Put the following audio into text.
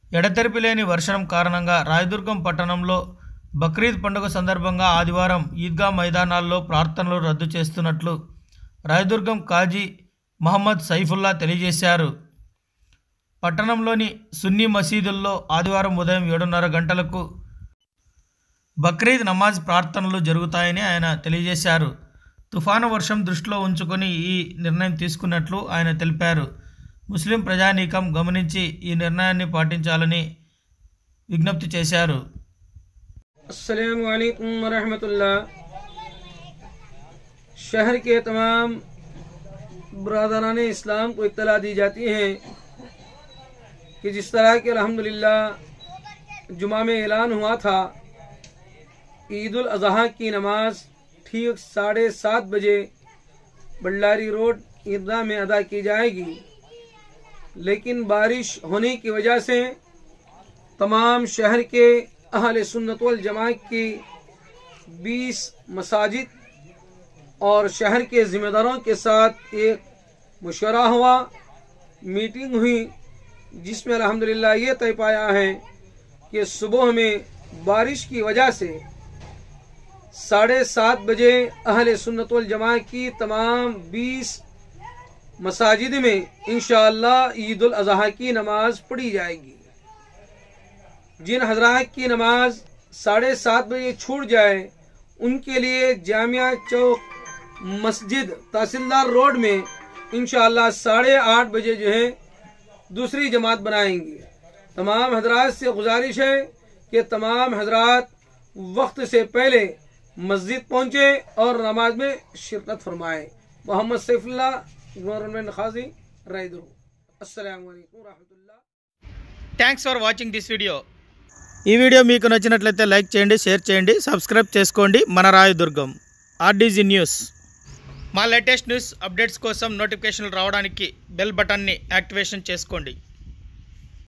ఎడతెరిపి లేని వర్షం కారణంగా రాయదుర్గం పట్టణంలో బక్రీద్ పండుగ సందర్భంగా ఆదివారం ఈద్గా మైదానాల్లో ప్రార్థనలు రద్దు చేస్తున్నట్లు రాయదుర్గం కాజీ మహమ్మద్ సైఫుల్లా తెలియజేశారు. పట్టణంలోని సున్నీ మసీదుల్లో ఆదివారం ఉదయం 7:30 గంటలకు బక్రీద్ నమాజ్ ప్రార్థనలు జరుగుతాయని ఆయన తెలియజేశారు. తుఫాను వర్షం దృష్టిలో ఉంచుకొని ఈ నిర్ణయం తీసుకున్నట్లు ఆయన తెలిపారు. ముస్లిం ప్రజానీకం గమనించి ఈ నిర్ణయాన్ని పాటించాలని విజ్ఞప్తి చేశారు. अस्सलामु अलैकुम व रहमतुल्लाह। शहर के तमाम बरादरान इस्लाम को इत्तला दी जाती है कि जिस तरह के अल्हम्दुलिल्लाह जुमा में ऐलान हुआ था, ईद उल अज़हा की नमाज ठीक 7:30 बजे बल्लारी रोड ईदगाह में अदा की जाएगी, लेकिन बारिश होने की वजह से तमाम शहर के अहले सुन्नत वल जमात की 20 मसाजिद और शहर के ज़िम्मेदारों के साथ एक मशवरा हुआ, मीटिंग हुई, जिसमें अल्हम्दुलिल्लाह ये तय पाया है कि सुबह में बारिश की वजह से 7:30 बजे अहले सुन्नत वल जमात की तमाम 20 मसाजिद में इंशाअल्लाह ईद उल अज़हा की नमाज पढ़ी जाएगी। जिन हजरात की नमाज 7:30 बजे छूट जाए उनके लिए जामिया चौक मस्जिद तहसीलदार रोड में इंशाअल्लाह 8:30 बजे जो है दूसरी जमात बनाएंगे। तमाम हजरात से गुजारिश है कि तमाम हजरात वक्त से पहले मस्जिद पहुंचे और नमाज में शिरकत फरमाएं। मोहम्मद सैफुल्लाह गवर्नमेंट खाजी रायदुर्ग। अस्सलामु अलैकुम व रहमतुल्लाह। Thanks for watching this video. ఈ వీడియో మీకు నచ్చినట్లయితే లైక్ చేయండి, షేర్ చేయండి, సబ్స్క్రైబ్ చేసుకోండి. మన రాయదుర్గం ఆర్డీజీ న్యూస్. మా లేటెస్ట్ న్యూస్ అప్డేట్స్ కోసం నోటిఫికేషన్లు రావడానికి బెల్ బటన్ని యాక్టివేషన్ చేసుకోండి.